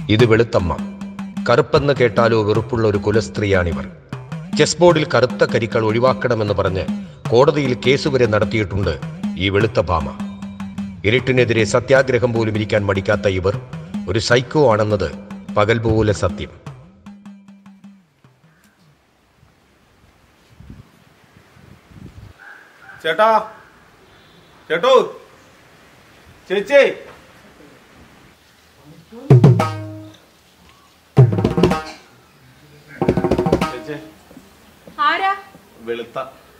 ഇത് വെളുത്തമ്മ. കറുപ്പെന്ന് കേട്ടാലോ വെറുപ്പുള്ള ഒരു കുലസ്ത്രീയാണിവർ. ചെസ് ബോർഡിൽ കറുത്ത കരിക്കൾ ഒഴിവാക്കണമെന്ന് പറഞ്ഞ് കോടതിയിൽ കേസ് വരെ നടത്തിയിട്ടുണ്ട് ഈ വെളുത്ത ഭാമ. ഇരുട്ടിനെതിരെ സത്യാഗ്രഹം പോലും ഇരിക്കാൻ മടിക്കാത്ത ഇവർ ഒരു സൈക്കോ ആണെന്നത് പകൽ പോലെ സത്യം. ചേട്ടാ, ചേട്ടോ, ചേച്ചി, ആരാ? വെളുത്ത.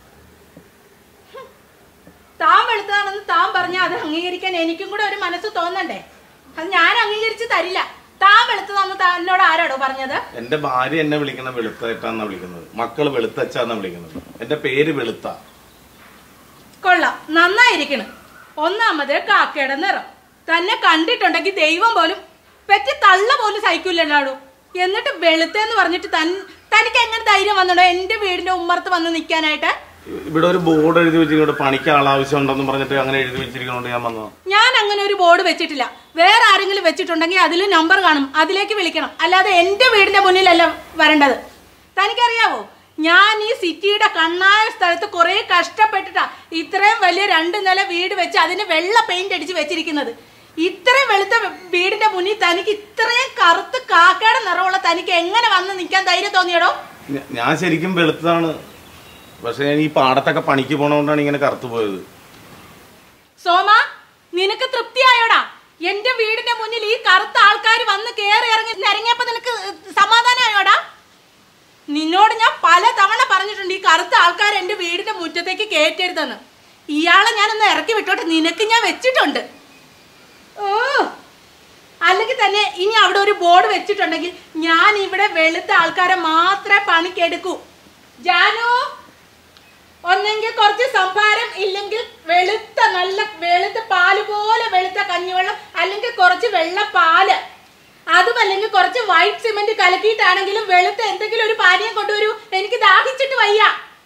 താൻ വെളുത്തതാണെന്ന് താൻ പറഞ്ഞ അത് അംഗീകരിക്കാൻ എനിക്കും കൂടെ ഒരു മനസ്സ് തോന്നണ്ടേ? അത് ഞാൻ അംഗീകരിച്ച് തരില്ല. താൻ വെളുത്തതാണെന്ന് എന്നോട് ആരാടോ പറഞ്ഞത്? എന്റെ ഭാര്യ എന്നെ വിളിക്കുന്ന വെളുത്തേട്ടാന്നാ വിളിക്കുന്നത്, മക്കള് വെളുത്തച്ചാന്നാ വിളിക്കുന്നത്. എന്റെ പേര് വെളുത്ത. കൊള്ളാം, നന്നായിരിക്കണം. ഒന്നാമത് കാക്കയുടെ നിറം തന്നെ കണ്ടിട്ടുണ്ടെങ്കിൽ ദൈവം പോലും പെറ്റി തള്ള പോലും സഹിക്കില്ലല്ലോ. എന്നിട്ട് വെളുത്തെന്ന് പറഞ്ഞിട്ട് തനിക്ക് എങ്ങനെ ധൈര്യം വന്നോ എന്റെ വീടിന്റെ ഉമ്മറത്ത് വന്ന് നിൽക്കാനായിട്ട്? ഇവിടെ ഒരു ബോർഡ് എഴുതി വെച്ചിട്ട് പണിക്ക് ആളാവശ്യം ഉണ്ടെന്ന് പറഞ്ഞിട്ട് അങ്ങനെ എഴുതി വെച്ചിരിക്കണോണ്ട് ഞാൻ വന്നോ. ഞാൻ അങ്ങനെ ഒരു ബോർഡ് വെച്ചിട്ടില്ല. വേറെ ആരെങ്കിലും വെച്ചിട്ടുണ്ടെങ്കിൽ അതിൽ നമ്പർ കാണും, അതിലേക്ക് വിളിക്കണം. അല്ലാതെ എന്റെ വീടിന്റെ മുന്നിലല്ല വരേണ്ടത്. തനിക്കറിയാവോ, ഞാൻ ഈ സിറ്റിയുടെ കണ്ണായ സ്ഥലത്ത് കുറെ കഷ്ടപ്പെട്ടിട്ടാ ഇത്രയും വലിയ 2 നില വീട് വെച്ച് അതിന് വെള്ള പെയിന്റ് അടിച്ച് വെച്ചിരിക്കുന്നത്. ഇത്രയും വെളുത്ത വീടിന്റെ മുന്നിൽ തനിക്ക് ഇത്രയും കറുത്ത് കാക്കയുടെ നിറമുള്ള തനിക്ക് എങ്ങനെ വന്ന് നിൽക്കാൻ ധൈര്യം തോന്നിയടോ? ഞാൻ ശരിക്കും വെളുത്തതാണ്, പക്ഷെ ഞാൻ ഈ പാടത്തൊക്കെ പണിക്ക് പോണോണ്ടാണ് ഇങ്ങനെ കറുത്തു പോയത്. സോമ, നിനക്ക് തൃപ്തിയായോടാ? എന്റെ വീടിന്റെ മുന്നിൽ ഈ കറുത്ത ആൾക്കാർ വന്ന് കേറി ഇറങ്ങി നിരങ്ങിയപ്പോ നിനക്ക് സമാധാനമായോടാ? നിന്നോട് ഞാൻ പല തവണ പറഞ്ഞിട്ടുണ്ട് ഈ കറുത്ത ആൾക്കാർ എന്റെ വീടിന്റെ മുറ്റത്തേക്ക് കയറ്റരുതെന്ന്. ഇയാളെ ഞാനൊന്ന് ഇറക്കി വിട്ടോട്ടെ, നിനക്ക് ഞാൻ വെച്ചിട്ടുണ്ട്. ഓ, അല്ലെങ്കിൽ തന്നെ ഇനി അവിടെ ഒരു ബോർഡ് വെച്ചിട്ടുണ്ടെങ്കിൽ ഞാൻ ഇവിടെ വെളുത്ത ആൾക്കാരെ മാത്രമേ പണിക്കെടുക്കൂ. ജാനു, ഒന്നെങ്കിൽ കുറച്ച് സംഭാരം, ഇല്ലെങ്കിൽ വെളുത്ത നല്ല വെളുത്ത പാല് പോലെ വെളുത്ത കഞ്ഞിവെള്ളം, അല്ലെങ്കിൽ കുറച്ച് വെള്ള പാല്, അതും അല്ലെങ്കിൽ കുറച്ച് വൈറ്റ് സിമെന്റ് കലക്കിയിട്ടാണെങ്കിലും വെളുത്ത എന്തെങ്കിലും ഒരു പാനീയം കൊണ്ടുവരൂ. എനിക്ക് ദാഹിച്ചിട്ട് വയ്യ.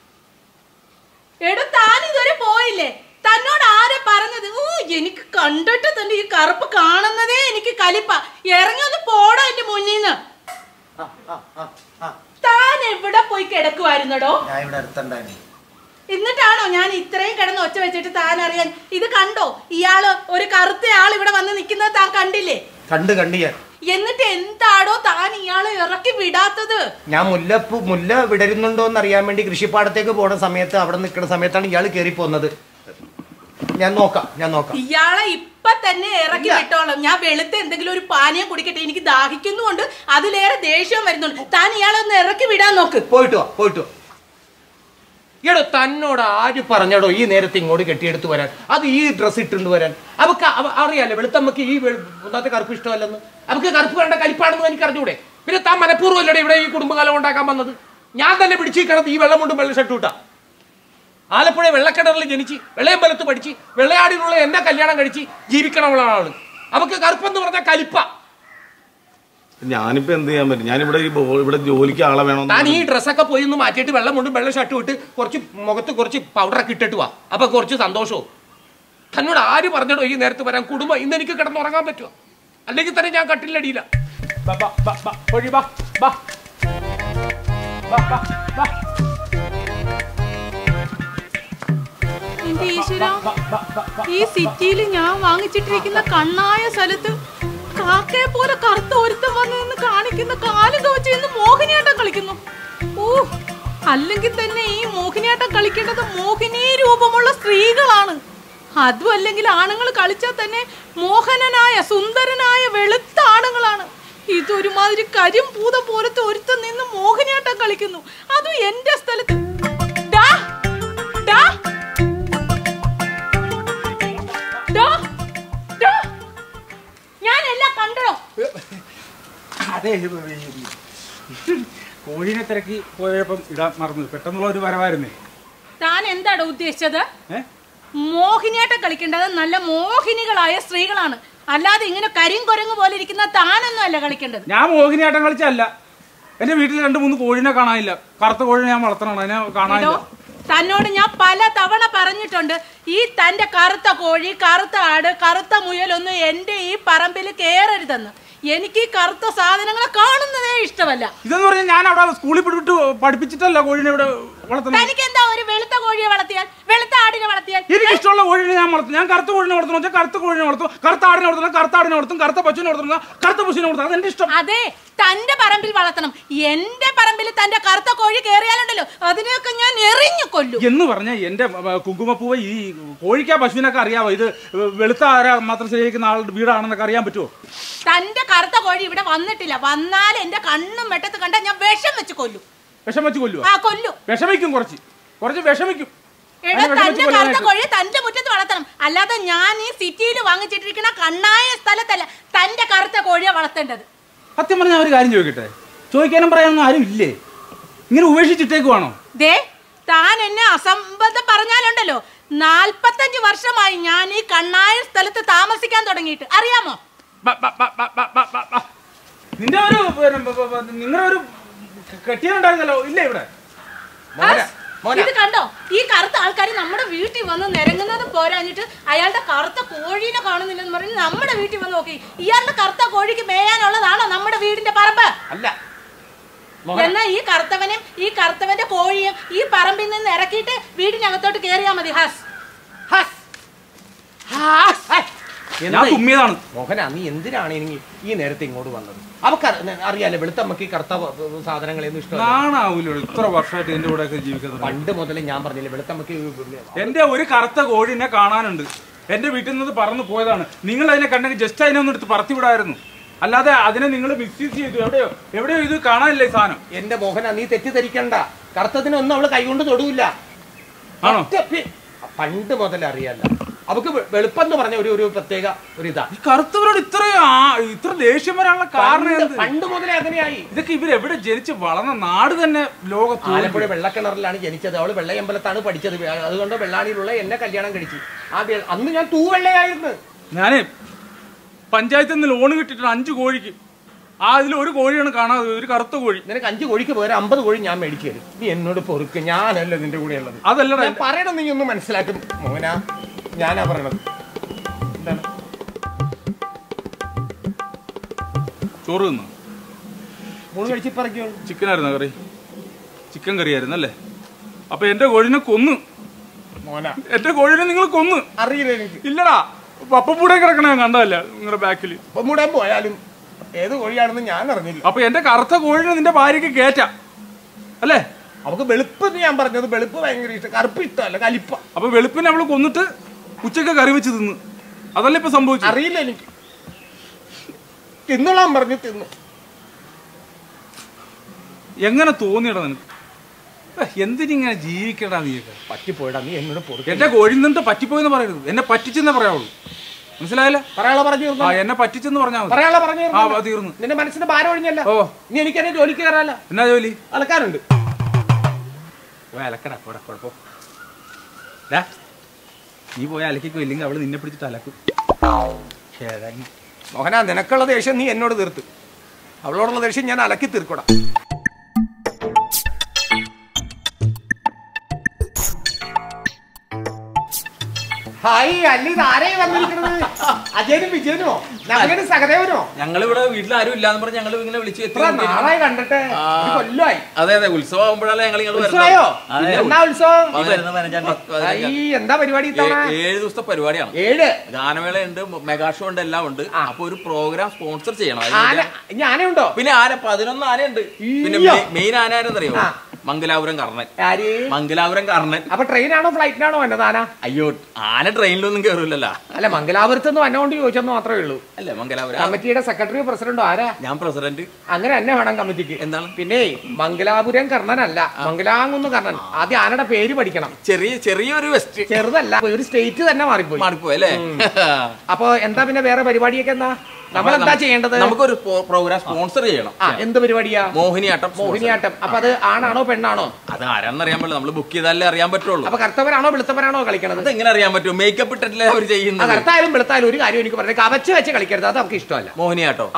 എടോ, താൻ ഇതുവരെ പോയില്ലേ? തന്നോട് ആരെ പറഞ്ഞത്? എനിക്ക് കണ്ടിട്ട് തന്നെ ഈ കറുപ്പ് കാണുന്നതേ എനിക്ക് കലിപ്പ. ഇറങ്ങി ഒന്ന് പോടോ എന്റെ മുന്നിന്ന്. താൻ എവിടെ പോയി കിടക്കുവായിരുന്നടോ? എന്നിട്ടാണോ ഞാൻ ഇത്രയും കിടന്ന് ഒച്ച വെച്ചിട്ട് താൻ അറിയാൻ? ഇത് കണ്ടോ? ഇയാള് ഒരു കറുത്ത ആൾ ഇവിടെ വന്ന് നിൽക്കുന്നത് താൻ കണ്ടില്ലേ? കണ്ടു. എന്നിട്ട് എന്താടോ താൻ ഇയാളെ ഇറക്കി വിടാത്തത്? ഞാൻ മുല്ല വിടരുന്നുണ്ടോ എന്ന് അറിയാൻ വേണ്ടി കൃഷിപ്പാടത്തേക്ക് പോണ സമയത്ത് അവിടെ നിൽക്കുന്ന സമയത്താണ് ഇയാൾ കയറി പോന്നത്. ഞാൻ നോക്കാം. ഇയാളെ ഇപ്പൊ തന്നെ ഇറക്കി വിട്ടോളാം. ഞാൻ വെളുത്ത എന്തെങ്കിലും ഒരു പാനീയം കുടിക്കട്ടെ, എനിക്ക് ദാഹിക്കുന്നുണ്ട്, അതിലേറെ ദേഷ്യം വരുന്നുണ്ട്. താൻ ഇയാളെ ഒന്ന് ഇറക്കി വിടാൻ നോക്ക്. പോയിട്ടു. എടോ, തന്നോട് ആര് പറഞ്ഞടോ ഈ നേരത്തെ ഇങ്ങോട്ട് കെട്ടിയെടുത്ത് വരാൻ? അത് ഈ ഡ്രസ്സ് ഇട്ടുകൊണ്ട് വരാൻ അവക്ക് അറിയാലോ. വെളുത്തമ്മക്ക് ഈ ഒന്നാമത്തെ കറുപ്പ് ഇഷ്ടമല്ലെന്ന്. അവക്ക് കറുപ്പ് കണ്ട കലിപ്പാണെന്ന് എനിക്ക് അറിഞ്ഞൂടെ? പിന്നെ താൻ മനഃപൂർവ്വമല്ലേ ഇവിടെ ഈ കുടുംബകാലം ഉണ്ടാക്കാൻ വന്നത്? ഞാൻ തന്നെ പിടിച്ചു കിടന്ന് ഈ വെള്ളം കൊണ്ടും വെള്ള ഷർട്ട് ഇട്ടാ. ആലപ്പുഴ വെള്ളക്കിണറിൽ ജനിച്ച് വെള്ളയമ്പലത്ത് പഠിച്ച് വെള്ളയാടിനുള്ള എന്നെ കല്യാണം കഴിച്ച് ജീവിക്കണവളാണ് അവള്. അവക്ക് കറുപ്പെന്ന് പറഞ്ഞാൽ കലിപ്പ. ഞാനിപ്പോ എന്ത് ചെയ്യാൻ പറ്റും? ഞാനിവിടെ ജോലിക്ക് ആളെ വേണം. താൻ ഈ ഡ്രസ്സൊക്കെ പോയി ഒന്ന് മാറ്റിയിട്ട് വെള്ളം കൊണ്ടും വെള്ള ഷർട്ട് ഇട്ട് കുറച്ച് മുഖത്ത് കുറച്ച് പൗഡറൊക്കെ ഇട്ടിട്ട് വാ. അപ്പൊ കുറച്ച് സന്തോഷവും. തന്നോട് ആര് പറഞ്ഞടോ ഈ നേരത്ത് വരാൻ? കുടുംബം ഇന്ന് എനിക്ക് കിടന്നുറങ്ങാൻ പറ്റുമോ? അല്ലെങ്കിൽ തന്നെ ഞാൻ കട്ടിലടിയില്ല. ഈ സിറ്റിയിൽ ഞാൻ വാങ്ങിച്ചിട്ടിരിക്കുന്ന കണ്ണായ സ്ഥലത്ത് കാക്കയെ പോലെ കറുത്ത ഒരുത്തം വന്ന് നിന്ന് കാണിക്കുന്ന കാലും കവച്ച് ഇന്ന് മോഹിനിയാട്ടം കളിക്കുന്നു. അല്ലെങ്കിൽ തന്നെ ഈ മോഹിനിയാട്ടം കളിക്കേണ്ടത് മോഹിനി രൂപമുള്ള സ്ത്രീകളാണ്. അതും അല്ലെങ്കിൽ ആണുങ്ങൾ കളിച്ചാൽ തന്നെ മോഹനനായ സുന്ദരനായ വെളുത്ത ആണുങ്ങളാണ്. ഇതൊരുമാതിരി കരിമ്പൂത പോലത്തെ ഒരുത്തം നിന്ന് മോഹിനിയാട്ടം കളിക്കുന്നു, അതും എന്റെ സ്ഥലത്ത്. ഞാനെല്ലാം കണ്ടോ? അതെ, കോഴിനെ തിരക്കി പോയപ്പം ഇടാൻ മറന്നു. പെട്ടെന്നുള്ള ഒരു വരവായിരുന്നേ. താൻ എന്താണോ ഉദ്ദേശിച്ചത്? മോഹിനിയാട്ടം കളിക്കേണ്ടത് നല്ല മോഹിനികളായ സ്ത്രീകളാണ്, അല്ലാതെ ഇങ്ങനെ കരിങ്കൊരങ്ങ് പോലെ ഇരിക്കുന്ന താനൊന്നും അല്ല കളിക്കേണ്ടത്. ഞാൻ മോഹിനിയാട്ടം കളിച്ചല്ല. എന്റെ വീട്ടിൽ 2-3 കോഴിനെ കാണാനില്ല. കറുത്ത കോഴിനെ ഞാൻ വളർത്തണം, അതിനെ കാണാനില്ല. തന്നോട് ഞാൻ പല തവണ പറഞ്ഞിട്ടുണ്ട്, ഈ തന്റെ കറുത്ത കോഴി, കറുത്ത ആട്, കറുത്ത മുയലൊന്നും എന്റെ ഈ പറമ്പിൽ കേറരുതെന്ന്. എനിക്ക് ഈ കറുത്ത സാധനങ്ങളെ കാണുന്നതേ ഇഷ്ടമല്ല. ഇതെന്ന് പറഞ്ഞാൽ ഞാൻ അവിടെ സ്കൂളിൽ വിട്ട് പഠിപ്പിച്ചിട്ടല്ല കോഴിനെ ഇവിടെ വളർത്തുന്നത്. തനിക്ക് എന്താ ഒരു വെളുത്ത കോഴിയെ വളർത്തിയാൽ, വെളുത്ത ആടിനെ വളർത്തിയാൽ? എനിക്ക് ഇഷ്ടമുള്ള കോഴിനെ ഞാൻ വളർത്തും. ഞാൻ കറുത്ത കോഴിനെ വളർത്തുന്ന വെച്ചാൽ കറുത്ത കോഴിനെ വളർത്തും, കറുത്ത ആടിനെ വളർത്തുന്ന കറുത്ത ആടിനെ വളർത്തും, കറുത്ത പശുവിനെ വളർത്തുന്ന കറുത്ത പശുവിനെ വളർത്തും. അതെന്റെ ഇഷ്ടം. അതെ, തന്റെ പറമ്പിൽ വളർത്തണം. എന്റെ പറമ്പിൽ തന്റെ കറുത്ത കോഴി കയറിയാലുണ്ടല്ലോ അതിനെയൊക്കെ ഞാൻ എറിഞ്ഞു കൊല്ലും. എന്ന് പറഞ്ഞാൽ എന്റെ കുങ്കുമപ്പൂവ് ഈ കോഴിക്കാ പശുവിനൊക്കെ അറിയാവോ ഇത് വെളുത്ത ആരാ മാത്രം ശരിയാക്കുന്ന ആളുടെ വീടാണെന്നൊക്കെ അറിയാൻ പറ്റുമോ? തന്റെ കറുത്ത കോഴി ഇവിടെ വന്നിട്ടില്ല. വന്നാൽ എന്റെ കണ്ണും വെട്ടത്ത് കണ്ട ഞാൻ വിഷം വെച്ച് കൊല്ലും. വിഷം വെച്ച് കൊല്ലുവോ? ആ, കൊല്ലും. വിഷമിക്കും, കുറച്ച് വിഷമിക്കും. തന്റെ കറുത്ത കോഴി തന്റെ മുറ്റത്ത് വളർത്തണം. അല്ലാതെ ഞാൻ ഈ സിറ്റിയിൽ വാങ്ങിച്ചിട്ടിരിക്കുന്ന കണ്ണായ സ്ഥലത്തല്ല തന്റെ കറുത്ത കോഴിയെ വളർത്തേണ്ടത്. സത്യം പറഞ്ഞാൽ ഒരു കാര്യം ചോദിക്കട്ടെ, ചോദിക്കാനും പറയാനൊന്നും ആരും ഇല്ലേ? ഇങ്ങനെ ഉപേക്ഷിച്ചിട്ടേക്കുവാണോ? ദേ, താൻ എന്നെ അസംബന്ധം പറഞ്ഞാലുണ്ടല്ലോ, 45 വർഷമായി ഞാൻ ഈ കണ്ണായ സ്ഥലത്ത് താമസിക്കാൻ തുടങ്ങിയിട്ട്, അറിയാമോ? നിങ്ങളുടെ ഒരു കെട്ടിയുണ്ടായിരുന്നല്ലോ, ഇല്ലേ ഇവിടെ? ഇത് കണ്ടോ, ഈ കറുത്ത ആൾക്കാർ നമ്മുടെ വീട്ടിൽ വന്ന് നിരങ്ങുന്നത് പോരാഞ്ഞിട്ട് അയാളുടെ കറുത്ത കോഴീനെ കാണുന്നില്ലെന്ന് പറഞ്ഞ് നമ്മുടെ വീട്ടിൽ വന്ന് നോക്കി. ഇയാളുടെ കറുത്ത കോഴിക്ക് മേയാനുള്ളതാണോ നമ്മുടെ വീടിന്റെ പറമ്പ്? അല്ല. എന്നാ ഈ കറുത്തവനും ഈ കറുത്തവന്റെ കോഴിയും ഈ പറമ്പിൽ നിന്ന് ഇറക്കിയിട്ട് വീടിനകത്തോട്ട് കേറിയാ മതി. മോഹന, നീ എന്തിനാണ് ഈ നേരത്തെ ഇങ്ങോട്ട് വന്നത്? അവക്ക് അറിയാലോ വെളുത്തമ്മക്ക് ഈ കറുത്ത സാധനങ്ങളൊന്നും ഇഷ്ടമല്ല. ഇത്ര വർഷമായിട്ട് എന്റെ കൂടെ ജീവിക്കുന്നത്. പണ്ട് മുതലേ ഞാൻ പറഞ്ഞില്ലേ വെളുത്തമ്മക്ക്. എന്റെ ഒരു കറുത്ത കോഴിനെ കാണാനുണ്ട്. എന്റെ വീട്ടിൽ നിന്ന് പറന്നു പോയതാണ്. നിങ്ങൾ അതിനെ കണ്ടെങ്കിൽ ജസ്റ്റ് അതിനെ ഒന്ന് എടുത്ത് പറത്തി വിടായിരുന്നു. അല്ലാതെ അതിനെ നിങ്ങൾ മിസ്യൂസ് ചെയ്തു. എവിടെയോ ഇത് കാണാനില്ല ഈ സാധനം. എന്റെ മോഹന, നീ തെറ്റിദ്ധരിക്കണ്ട. കറുത്തതിനൊന്നും അവള് കൈകൊണ്ട് തൊടൂല്ല. ആണോ? പണ്ട് മുതലേ അറിയാലോ അവക്ക് വെളുപ്പെന്ന് പറഞ്ഞ ഒരു പ്രത്യേക ഒരു ഇതാ. ഈ കറുത്തവരോട് ഇത്ര ദേഷ്യം വരാനുള്ള കാരണം പണ്ട് മുതലേ അങ്ങനെയായി. ഇതൊക്കെ ഇവരെവിടെ ജനിച്ച് വളർന്ന നാട് തന്നെ ലോകത്ത്. ആലപ്പുഴ വെള്ളക്കിണറിലാണ് ജനിച്ചത്. അവള് വെള്ളയമ്പലത്താണ് പഠിച്ചത്. അതുകൊണ്ട് വെള്ളാണിയിലുള്ള എന്നെ കല്യാണം കഴിച്ചു. അന്ന് ഞാൻ തൂവെള്ളയായിരുന്നു. ഞാന് പഞ്ചായത്തിൽ നിന്ന് ലോൺ കിട്ടിയിട്ട് 5 കോഴിക്ക് അതിൽ ഒരു കോഴിയാണ് കാണാതെ, ഒരു കറുത്ത കോഴി. നിനക്ക് 5 കോഴിക്ക് പോരാ 50 കോഴി ഞാൻ മേടിച്ചു തരും. നീ എന്നോട് പൊറുക്ക്. ഞാനല്ല നിന്റെ കൂടെ ഉള്ളത്. അതല്ല പറയണം. നീ ഒന്ന് മനസ്സിലാക്കും മോഹന. ഞാനാ പറയണത്. എന്താണ്? ചോറ് തിന്നു. മോള് കഴിച്ച് പറയ്ക്കോ? ചിക്കനായിരുന്നു കറി. ചിക്കൻ കറിയായിരുന്നു അല്ലേ? അപ്പൊ എന്റെ കോഴിനെ കൊന്നു. മോന, എന്റെ കോഴിനെ നിങ്ങൾ കൊന്നു. അറിയില്ല എനിക്ക്. ഇല്ലടാ, പപ്പൂടെ കിടക്കണ ഞാൻ കണ്ടതല്ല നിങ്ങളുടെ ബാക്കിൽ. പപ്പൂടാൻ പോയാലും ഏത് കോഴിയാണെന്ന് ഞാൻ അറിഞ്ഞില്ല. അപ്പൊ എന്റെ കറുത്ത കോഴിനെ നിന്റെ ഭാര്യക്ക് കേറ്റാം അല്ലേ? അവക്ക് വെളുപ്പ് ഞാൻ പറഞ്ഞത്. വെളുപ്പ് ഭയങ്കര ഇഷ്ടം, കറുപ്പ് ഇഷ്ടമല്ല, കലിപ്പ. അപ്പൊ വെളുപ്പിനെ അവള് കൊന്നിട്ട് ഉച്ചക്ക് കറി വെച്ച് തിന്ന്. അതല്ലേ ഇപ്പൊ സംഭവിച്ചു? അറിയില്ല എനിക്ക്. തിന്നോളാൻ പറഞ്ഞു തിന്നു. എങ്ങനെ തോന്നിയടാ നിനക്ക്? എന്തിനിങ്ങനെ ജീവിക്കടാ നീയൊക്കെ? പറ്റിപ്പോയടാ. നീ എന്നോട് പൊറുക്ക്. എന്റെ കോഴി നിന്നിട്ട് പറ്റിപ്പോയെന്ന് പറയരുത്. എന്നെ പറ്റിച്ചെന്നേ പറയാവുള്ളൂ. മനസ്സിലായില്ല? പറയാനുള്ള പറഞ്ഞു. എന്നെ പറ്റിച്ചെന്ന് പറഞ്ഞാൽ മതി. പറയാനുള്ള പറഞ്ഞു. തീർന്നു. നിന്റെ മനസ്സിന്റെ ഭാരം ഒഴിഞ്ഞല്ല. ഓ, നീ എനിക്ക് എന്നെ ജോലിക്ക് കയറാല്ല. എന്നാ ജോലി? അലക്കാനുണ്ട്. അലക്കടാ, കുഴപ്പം. നീ പോയി അലക്കിക്കോ, ഇല്ലെങ്കിൽ അവള് നിന്നെ പിടിച്ചിട്ട് അലക്കും. മോഹന, നിനക്കുള്ള ദേഷ്യം നീ എന്നോട് തീർത്ത്. അവളോടുള്ള ദേഷ്യം ഞാൻ അലക്കി തീർക്കൂടാ. ഹായ്, അല്ലി ആരെയും വന്നിരിക്കുന്നത്? അജയനും വിജയനോ നഗരനും സഹദേവനോ? ഞങ്ങളിവിടെ വീട്ടിൽ ആരും ഇല്ലാന്ന് പറഞ്ഞ് ഞങ്ങൾ ഇങ്ങനെ വിളിച്ചു നാളായി കണ്ടിട്ട്. കൊല്ലമായി. അതെ അതെ, ഉത്സവം ആകുമ്പോഴല്ലേ ഞങ്ങൾ ഉത്സവയോ? എന്നാ ഉത്സവം? എന്താ പരിപാടി? 7 ദിവസത്തെ പരിപാടിയാണ്. 7 ഗാനമേളയുണ്ട്, മെഗാ ഷോ ഉണ്ട്, എല്ലാം ഉണ്ട്. അപ്പൊ ഒരു പ്രോഗ്രാം സ്പോൺസർ ചെയ്യണം. ആനയുണ്ടോ? പിന്നെ 11 ആനയുണ്ട്. പിന്നെ മെയിൻ ആന ആരെന്നറിയോ? മംഗലാപുരം കർണൻ. മംഗലാപുരം കർണൻ. അപ്പൊ ട്രെയിനാണോ ഫ്ലൈറ്റിനാണോ വന്നത് ആന? അയ്യോ, ആന ട്രെയിനിലൊന്നും കയറൂലല്ലോ. അല്ല, മംഗലാപുരത്ത് നിന്ന് വന്നോണ്ട് ചോദിച്ചെന്ന് മാത്രമേ ഉള്ളൂ. അല്ല, മംഗലാപുരം കമ്മിറ്റിയുടെ സെക്രട്ടറിയോ പ്രസിഡന്റോ ആരാ? ഞാൻ പ്രസിഡന്റ്. അങ്ങനെ തന്നെ വേണം കമ്മിറ്റിക്ക്. എന്താണ്? പിന്നെ മംഗലാപുരം കർണനല്ല, മംഗലാകുന്ന് കർണൻ. ആദ്യം ആനയുടെ പേര് പഠിക്കണം. ചെറിയൊരു വെസ്റ്റ്. ചെറുതല്ല, ഒരു സ്റ്റേറ്റ് തന്നെ മാറിപ്പോയി അല്ലേ? അപ്പൊ എന്താ പിന്നെ വേറെ പരിപാടിയൊക്കെ എന്താ? നമ്മളെന്താ ചെയ്യേണ്ടത്? നമുക്കൊരു പ്രോഗ്രാം സ്പോൺസർ ചെയ്യണം. എന്ത് പരിപാടിയാ? മോഹിനിയാട്ടം. മോഹിനിയാട്ടം. അപ്പൊ അത് ആണാണോ പെണ്ണാണോ? അത് ആരാന്നറിയാൻ പറ്റില്ല. നമ്മള് ബുക്ക് ചെയ്താലേ അറിയാൻ പറ്റുള്ളൂ. അപ്പൊ കറുത്തവരാണോ വെളുത്തവരാണോ കളിക്കണത്? അത് എങ്ങനെ അറിയാൻ പറ്റും? മേക്കപ്പ് ഇട്ടിട്ടില്ലേ അവർ ചെയ്യുന്നത്? കറുത്തായാലും വെളുത്തായാലും ഒരു കാര്യം എനിക്ക് പറഞ്ഞു, കവച്ച് വെച്ച് കളിക്കരുത്. അത് നമുക്ക് ഇഷ്ടമല്ല. മോഹിനിയാട്ടോ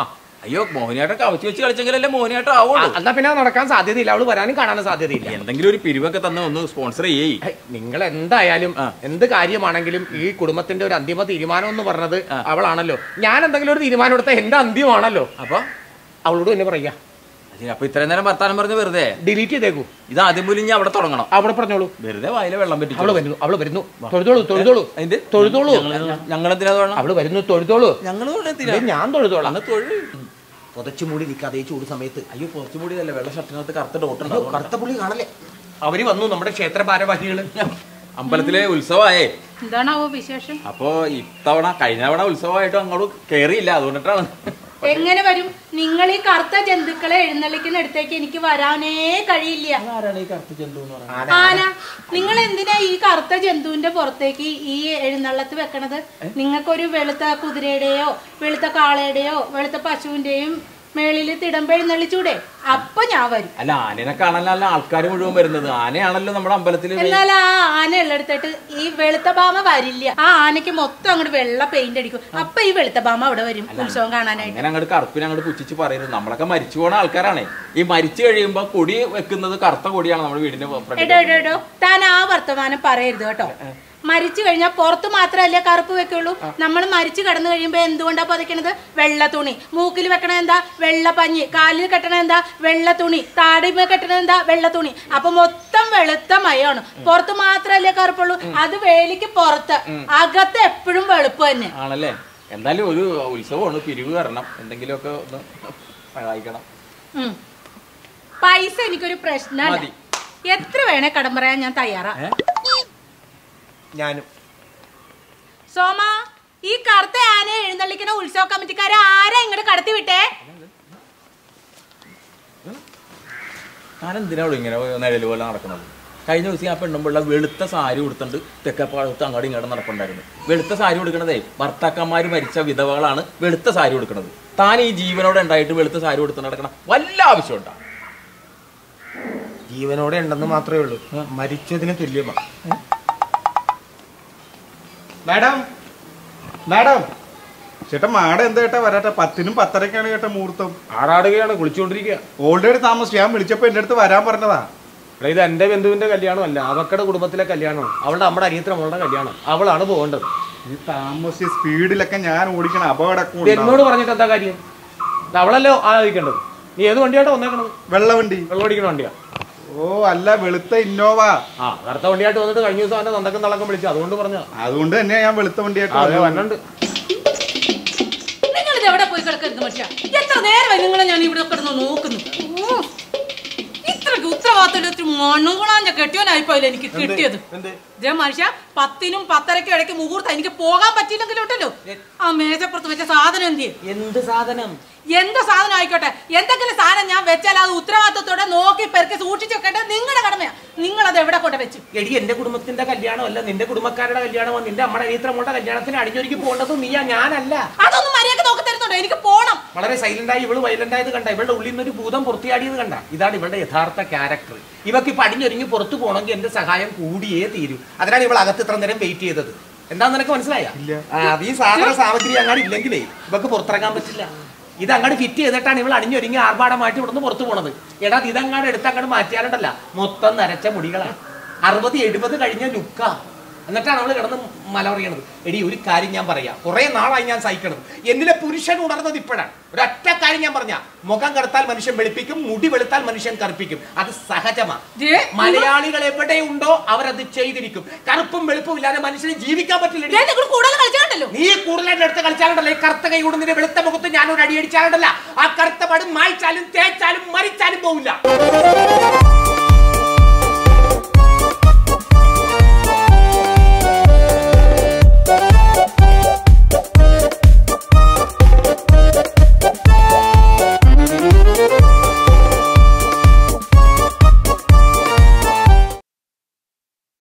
അയ്യോ മോഹിനിയാട്ടം കവച്ച് വെച്ച് കളിച്ചെങ്കിലല്ലേ മോഹിനിയാട്ടം ആവുള്ളൂ. എന്നാ പിന്നെ നടക്കാൻ സാധ്യതയില്ല, അവള് വരാനും കാണാനും സാധ്യതയില്ല. എന്തെങ്കിലും ഒരു പിരിവൊക്കെ തന്നെ ഒന്ന് സ്പോൺസർ ചെയ്യേ. നിങ്ങൾ എന്തായാലും എന്ത് കാര്യമാണെങ്കിലും ഈ കുടുംബത്തിന്റെ ഒരു അന്തിമ തീരുമാനം എന്ന് പറഞ്ഞത് അവളാണല്ലോ. ഞാൻ എന്തെങ്കിലും ഒരു തീരുമാനം എടുത്താൽ എന്റെ അന്ത്യമാണല്ലോ. അപ്പൊ അവളോട് തന്നെ പറയാ. അപ്പൊ ഇത്രയും നേരം വർത്താനം പറഞ്ഞ് വെറുതെ ഡിലീറ്റ് ചെയ്തേക്കൂ. ഇത് ആദ്യം പോലും ഞാൻ അവിടെ തുടങ്ങണം. അവിടെ പറഞ്ഞോളൂ. വെറുതെ വായിലെ വെള്ളം പറ്റി. അവള് വരുന്നു തൊഴുതോളൂ. ഞങ്ങളെന്തിനാ തൊഴണം? അവള് വരുന്നു, തൊഴുതോളൂ. ഞങ്ങൾ ഞാൻ തൊഴുതോളാം. തൊഴിൽ പുതച്ചു മൂടി നിൽക്കാതെ ചൂട് സമയത്ത്. അയ്യോ കുറച്ചു കൂടിയതല്ലേ വെള്ള ഷർട്ടിനകത്ത് കറുത്ത ഡോട്ടുണ്ട്. കറുത്ത പുള്ളി കാണല്ലേ. അവര് വന്നു, നമ്മുടെ ക്ഷേത്ര ഭാരവാഹികള്. അമ്പലത്തിലെ ഉത്സവമായേ. എന്താണാവോ വിശേഷം? അപ്പൊ ഇത്തവണ കഴിഞ്ഞ തവണ ഉത്സവമായിട്ടും അങ്ങോട്ട് കേറിയില്ല, അതുകൊണ്ടിട്ടാണ്. എങ്ങനെ വരും? നിങ്ങൾ ഈ കറുത്ത ജന്തുക്കളെ എഴുന്നള്ളിക്കുന്ന അടുത്തേക്ക് എനിക്ക് വരാനേ കഴിയില്ല. ആന. നിങ്ങൾ എന്തിനാ ഈ കറുത്ത ജന്തുവിന്റെ പുറത്തേക്ക് ഈ എഴുന്നള്ളത്ത് വെക്കണത്? നിങ്ങൾക്കൊരു വെളുത്ത കുതിരയുടെയോ വെളുത്ത കാളയുടെയോ വെളുത്ത പശുവിന്റെയും മേളില് തിടമ്പ് എഴുന്നള്ളിച്ചൂടെ? അപ്പൊ ഞാൻ വരും. അല്ല ആനനെ കാണാനല്ല ആൾക്കാർ മുഴുവൻ വരുന്നത്. ആനയാണല്ലോ നമ്മുടെ അമ്പലത്തിൽ. എന്നാൽ ആ ആന ഉള്ളെടുത്തിട്ട് ഈ വെളുത്ത ഭാമ വരില്ല. ആ ആനയ്ക്ക് മൊത്തം അങ്ങോട്ട് വെള്ള പെയിന്റ് അടിക്കും. അപ്പൊ ഈ വെളുത്ത ഭാമ അവിടെ വരും ഉത്സവം കാണാനായിട്ട്. അങ്ങനെ അങ്ങോട്ട് കറുപ്പിനെ അങ്ങോട്ട് പുച്ഛിച്ച് പറയരുത്. നമ്മളൊക്കെ മരിച്ചു പോണ ആൾക്കാരാണ്. ഈ മരിച്ചു കഴിയുമ്പോ കൊടി വെക്കുന്നത് കറുത്ത കൊടിയാണ് നമ്മുടെ വീടിന്റെ. എടോ താൻ ആ വർത്തമാനം പറയരുത് കേട്ടോ. മരിച്ചു കഴിഞ്ഞാൽ പുറത്ത് മാത്രമല്ലേ കറുപ്പ് വെക്കുള്ളൂ. നമ്മൾ മരിച്ചു കിടന്നു കഴിയുമ്പോ എന്തുകൊണ്ടാ പതിക്കണത്? വെള്ള തുണി. മൂക്കിൽ വെക്കണത് എന്താ? വെള്ള പഞ്ഞി. കാലിൽ കെട്ടണത് എന്താ? വെള്ള തുണി. താടിമ കെട്ടണത് എന്താ? വെള്ള തുണി. അപ്പൊ മൊത്തം വെളുത്ത മയമാണ്. പുറത്ത് മാത്രമല്ലേ കറുപ്പുള്ളൂ. അത് വേലിക്ക് പുറത്ത്, അകത്ത് എപ്പോഴും വെളുപ്പ് തന്നെ ആണല്ലേ. എന്തായാലും ഒരു ഉത്സവമാണ്, പിരിവ് തരണം, എന്തെങ്കിലുമൊക്കെ ഒന്ന് സഹായിക്കണം. പൈസ എനിക്കൊരു പ്രശ്നമല്ല. എത്ര വേണേ കടം പറയാൻ ഞാൻ തയ്യാറാ. ഞാനും. സോമ, ഈ കറുത്ത ആനയെ എഴുന്നള്ളിക്കുന്ന ഉത്സവ കമ്മിറ്റിക്കാരെ ആരാ ഇങ്ങോട്ട് കടത്തി വിട്ടേ? ഞാനെന്തിനാണോ ഇങ്ങനെ നിഴല് പോലെ നടക്കുന്നത്? കഴിഞ്ഞ ദിവസം ആ പെണ്ണുമ്പോൾ വെളുത്ത സാരി കൊടുത്തിട്ട് തെക്കപ്പാടത്ത് അങ്ങോട്ടും ഇങ്ങോട്ടും നടപ്പുണ്ടായിരുന്നു. വെളുത്ത സാരി കൊടുക്കണതേ ഭർത്താക്കന്മാർ മരിച്ച വിധവകളാണ് വെളുത്ത സാരി കൊടുക്കുന്നത്. താൻ ഈ ജീവനോടെ ഉണ്ടായിട്ട് വെളുത്ത സാരി കൊടുത്ത് നടക്കണം വല്ല ആവശ്യമുണ്ടോ? ജീവനോടെ ഉണ്ടെന്ന് മാത്രമേ ഉള്ളൂ, മരിച്ചതിന് തുല്യമാണ്. മാഡം ചേട്ടാ, മാഡം എന്താ ചേട്ടാ വരാട്ടെ? 10-നും 10:30ക്കാണ് ചേട്ടാ മുഹൂർത്തം. ആറാടുകയാണ്, കുളിച്ചുകൊണ്ടിരിക്കുക. ഓൾറെഡി താമസിച്ചു. ഞാൻ വിളിച്ചപ്പോ എന്റെ അടുത്ത് വരാൻ പറഞ്ഞതാ. ഇത് എന്റെ ബന്ധുവിന്റെ കല്യാണമല്ല, അവക്കടെ കുടുംബത്തിലെ കല്യാണമാണ്. അവളുടെ നമ്മുടെ അനിയത്തിയുടെ മോളുടെ കല്യാണം. അവളാണ് പോകേണ്ടത്. ഈ താമസിച്ച സ്പീഡിലൊക്കെ ഞാൻ ഓടിക്കണം, അപകടം. എന്നോട് പറഞ്ഞിട്ട് എന്താ കാര്യം? അവളല്ലോ ആലോചിക്കേണ്ടത്. നീ ഏത് വണ്ടിയായിട്ടാ വന്നേക്കണത്? വെള്ളവണ്ടി. വെള്ളം ഓടിക്കണ വണ്ടിയാ? ഓ അല്ല, വെളുത്ത ഇന്നോവ. ആ, കറുത്ത വണ്ടിയായിട്ട് വന്നിട്ട് കഴിഞ്ഞ ദിവസം അവന്റെ തന്തക്കം തളക്കം വിളിച്ചു, അതുകൊണ്ട് പറഞ്ഞ. അതുകൊണ്ട് തന്നെ ഞാൻ വെളുത്ത വണ്ടിയായിട്ട് വന്നുണ്ട്. നിങ്ങൾ ഇത് എവിടെ പോയി കിടക്കരുത് മനുഷ്യ. എത്ര നേരമായി നിങ്ങളെ ഞാൻ ഇവിടെ കിടന്ന് നോക്കുന്നു. ഇത്രക്ക് ഉത്തരവാദിത്തം മണ്ണുകുളാഞ്ച കെട്ടിയോനായിപ്പോയില്ല എനിക്ക് കിട്ടിയത്. ഇതേ മനുഷ്യ 10-നും 10:30ക്കും ഇടയ്ക്ക് മുഹൂർത്തം. എനിക്ക് പോകാൻ പറ്റിയില്ലെങ്കിലും ഉണ്ടല്ലോ, ആ മേശപ്പുറത്ത് വെച്ച സാധനം എന്ത് ചെയ്യും? എന്ത് സാധനം? എന്ത് സാധനം ആയിക്കോട്ടെ, എന്തെങ്കിലും സാധനം ഞാൻ വെച്ചാൽ അത് ഉത്തരവാദിത്തത്തോടെ നോക്കി പെരുക്കി സൂക്ഷിച്ചു വെക്കേണ്ടത് നിങ്ങളുടെ കടമയാ. നിങ്ങൾ അത് എവിടെ കൊണ്ട് വെച്ചു? എടി, എന്റെ കുടുംബത്തിന്റെ കല്യാണമല്ല, നിന്റെ കുടുംബക്കാരുടെ കല്യാണമാണ്. നിന്റെ അമ്മയുടെ അനിയത്തിയുടെ കല്യാണത്തിന് അടിഞ്ഞൊരുക്കി പോകേണ്ടത് നീയാ, ഞാനല്ല. അതൊന്നും മര്യാദ നോക്കി തരുന്നുണ്ടോ? എനിക്ക് പോണം. വളരെ സൈലന്റായി ഇവള് വയലന്റ് ആയത് കണ്ട, ഇവളുടെ ഉള്ളിൽ നിന്നൊരു ഭൂതം പുറത്തിയാടിയത് കണ്ട. ഇതാണ് ഇവളുടെ യഥാർത്ഥ ക്യാരക്ടർ. ഇവക്ക് ഇപ്പൊ അടിഞ്ഞൊരുങ്ങി പുറത്തു പോകണമെങ്കിൽ എന്റെ സഹായം കൂടിയേ തീരൂ. അതിനാണ് ഇവൾ അകത്ത് ഇത്ര നേരം വെയിറ്റ് ചെയ്തത്. എന്താന്ന് നിനക്ക് മനസ്സിലായ? അത് ഈ സാധന സാമഗ്രി അങ്ങാട് ഇല്ലെങ്കിലേ ഇവക്ക് പുറത്തിറങ്ങാൻ പറ്റില്ല. ഇത് അങ്ങോട്ട് ഫിറ്റ് ചെയ്തിട്ടാണ് ഇവൾ അണിഞ്ഞൊരുങ്ങി ആർഭാടമായിട്ട് ഇവിടുന്ന് പുറത്തു പോണത്. എടാ, ഇതങ്ങാട് എടുത്ത് അങ്ങോട്ട് മാറ്റിയാലുണ്ടല്ല മൊത്തം നരച്ച മുടികളാണ്. 60-70 കഴിഞ്ഞ ലുക്ക. എന്നിട്ടാണ് അവള് കിടന്ന് മലറിയണത്. എടി, ഒരു കാര്യം ഞാൻ പറയാം, കുറെ നാളായി ഞാൻ സഹിക്കണത്. എന്നിലെ പുരുഷൻ ഉണർന്നത് ഇപ്പോഴാണ്. ഒരൊറ്റ കാര്യം ഞാൻ പറഞ്ഞ, മുഖം കറുത്താൽ മനുഷ്യൻ വെളുപ്പിക്കും, മുടി വെളുത്താൽ മനുഷ്യൻ കറുപ്പിക്കും. അത് സഹജമാണ്. മലയാളികൾ എവിടെയുണ്ടോ അവരത് ചെയ്തിരിക്കും. കറുപ്പും വെളുപ്പും ഇല്ലാതെ മനുഷ്യന് ജീവിക്കാൻ പറ്റില്ല. നീ കൂടുതൽ എടുത്ത് കളിച്ചാലുണ്ടല്ലോ, ഈ കറുത്ത കൈ കൊണ്ട് നിന്റെ വെളുത്ത മുഖത്ത് ഞാനൊരു അടിയടിച്ചാലുണ്ടല്ല, ആ കറുത്ത പടും മായ്ച്ചാലും തേച്ചാലും മരിച്ചാലും പോവില്ല.